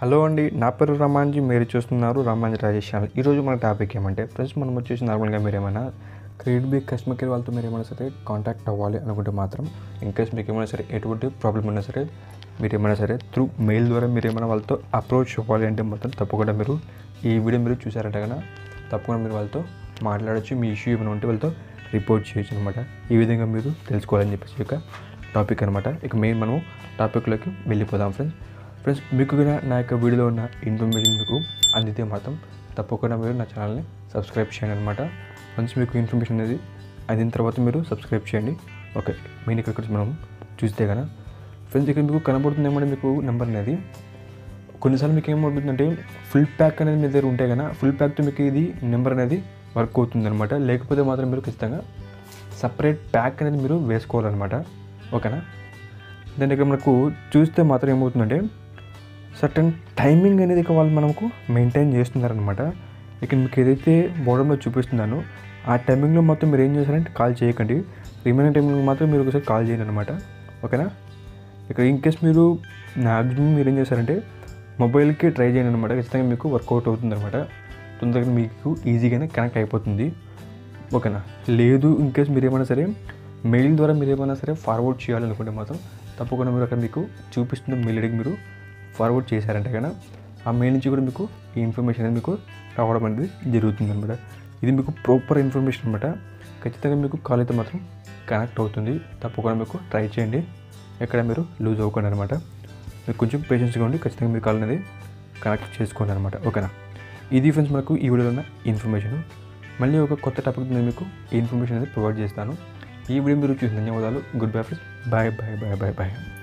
Hello అండి, నా పేరు రమాంజీ. మీరు చూస్తున్నారు రమాంజీ రాజేష్ ఛానల్. ఈరోజు మన టాపిక్ ఏమంటే ఫ్రెండ్స్, మనం వచ్చేసి నార్మల్గా మీరు ఏమైనా క్రెడిట్ బిగ్ కస్టమర్ కేర్ వాళ్ళతో మీరు ఏమైనా సరే కాంటాక్ట్ అవ్వాలి అనుకుంటే మాత్రం ఇన్కేస్ మీకు ఏమైనా సరే ఎటువంటి ప్రాబ్లం ఉన్నా సరే మీరు ఏమైనా సరే త్రూ మెయిల్ ద్వారా మీరు ఏమైనా వాళ్ళతో అప్రోచ్ అవ్వాలి అంటే మాత్రం తప్పకుండా మీరు ఈ వీడియో మీరు చూసారంటే కన్నా తప్పకుండా మీరు వాళ్ళతో మాట్లాడచ్చు. మీ ఇష్యూ ఏమైనా ఉంటే వాళ్ళతో రిపోర్ట్ చేయొచ్చు అనమాట. ఈ విధంగా మీరు తెలుసుకోవాలని చెప్పేసి ఒక టాపిక్ అనమాట. ఇక మెయిన్ మనము టాపిక్లోకి వెళ్ళిపోదాం ఫ్రెండ్స్. మీకు కూడా నా యొక్క వీడియోలో ఉన్న ఇన్ఫర్మేషన్ మీకు అందితే మాత్రం తప్పకుండా మీరు నా ఛానల్ని సబ్స్క్రైబ్ చేయండి అనమాట. వన్స్ మీకు ఇన్ఫర్మేషన్ అనేది అందిన తర్వాత మీరు సబ్స్క్రైబ్ చేయండి. ఓకే, మెయిన్ ఇక్కడ మనం చూస్తే కదా ఫ్రెండ్స్, ఇక్కడ మీకు కనబడుతుంది ఏమంటే మీకు నెంబర్ అనేది కొన్నిసార్లు మీకు ఏమవుతుందంటే ఫుల్ ప్యాక్ అనేది మీ దగ్గర ఉంటే కదా ఫుల్ ప్యాక్తో మీకు ఇది నెంబర్ అనేది వర్క్ అవుతుంది అనమాట. లేకపోతే మాత్రం మీరు ఖచ్చితంగా సపరేట్ ప్యాక్ అనేది మీరు వేసుకోవాలన్నమాట. ఓకేనా. దాని ఇక్కడ మనకు చూస్తే మాత్రం ఏమవుతుందంటే సర్టన్ టైమింగ్ అనేది ఇక వాళ్ళు మనకు మెయింటైన్ చేస్తున్నారనమాట. ఇక మీకు ఏదైతే బోర్డంలో చూపిస్తున్నానో ఆ టైమింగ్లో మాత్రం మీరు ఏం చేస్తారంటే కాల్ చేయకండి. రిమైనింగ్ టైమింగ్లో మాత్రం మీరు ఒకసారి కాల్ చేయండి అనమాట. ఓకేనా. ఇక్కడ ఇన్కేస్ మీరు మ్యాక్సిమం మీరు ఏం చేస్తారంటే మొబైల్కి ట్రై చేయండి అనమాట. ఖచ్చితంగా మీకు వర్కౌట్ అవుతుంది అనమాట. తొందరగా మీకు ఈజీగానే కనెక్ట్ అయిపోతుంది. ఓకేనా. లేదు ఇన్కేస్ మీరు ఏమైనా సరే మెయిల్ ద్వారా మీరు ఏమైనా సరే ఫార్వర్డ్ చేయాలనుకుంటే మాత్రం తప్పకుండా మీరు అక్కడ మీకు చూపిస్తున్న మెయిల్ ఐడికి మీరు ఫార్వర్డ్ చేశారంటే కన్నా ఆ మెయిల్ నుంచి కూడా మీకు ఈ ఇన్ఫర్మేషన్ అనేది మీకు రావడం అనేది జరుగుతుంది అనమాట. ఇది మీకు ప్రాపర్ ఇన్ఫర్మేషన్ అనమాట. ఖచ్చితంగా మీకు కాల్ అయితే మాత్రం కనెక్ట్ అవుతుంది. తప్పకుండా మీకు ట్రై చేయండి. ఎక్కడ మీరు లూజ్ అవ్వకండి అనమాట. మీరు కొంచెం పేషెన్స్గా ఉండి ఖచ్చితంగా మీరు కాల్ అనేది కనెక్ట్ చేసుకోండి అనమాట. ఓకేనా. ఇది ఫ్రెండ్స్ మనకు ఈ వీడియోలో ఉన్న ఇన్ఫర్మేషన్. మళ్ళీ ఒక కొత్త టాపిక్ నేను మీకు ఈ ఇన్ఫర్మేషన్ అనేది ప్రొవైడ్ చేస్తాను. ఈ వీడియో మీరు చూసిన ధన్యవాదాలు. Good bye friends. Bye bye bye bye bye.